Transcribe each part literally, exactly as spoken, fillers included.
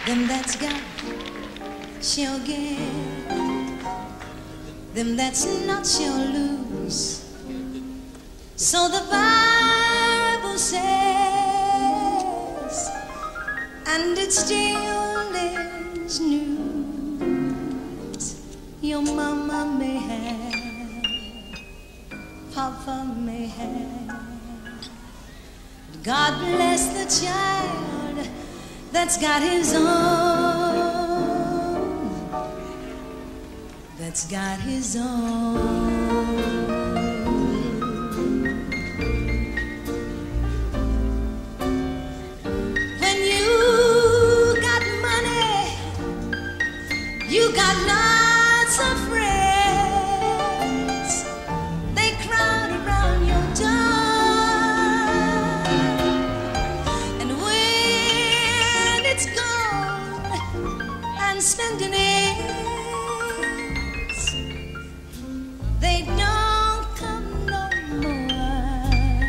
Them that's got shall get, them that's not shall lose. So the Bible says, and it still is news. Your mama may have, Papa may have. God bless the child that's got his own, that's got his own. When you got money, you got lots of friends. They crowd around your door, and when it's gone and spending it, they don't come no more.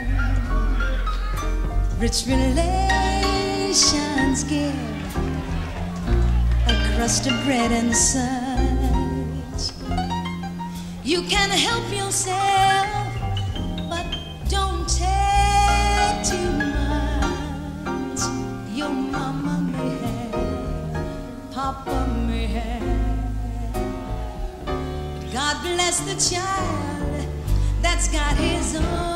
Rich relations give a crust of bread and such. You can help yourself, but don't take too much. Your mama may have, Papa may have. God bless the child that's got his own.